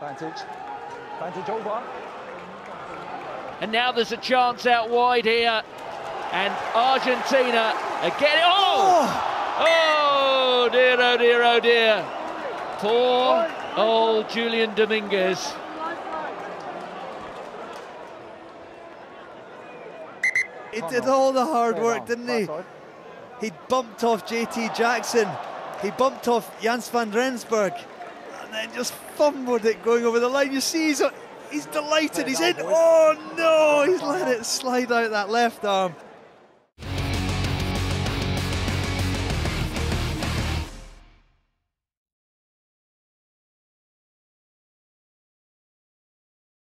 Advantage over. And now there's a chance out wide here. And Argentina again. Oh dear, oh dear, oh dear. Poor old Julian Dominguez. He did all the hard work, didn't he? He bumped off JT Jackson. He bumped off Jans van Rensburg. And then just fumbled it going over the line. You see, he's delighted. He's in. Oh no, he's let it slide out that left arm.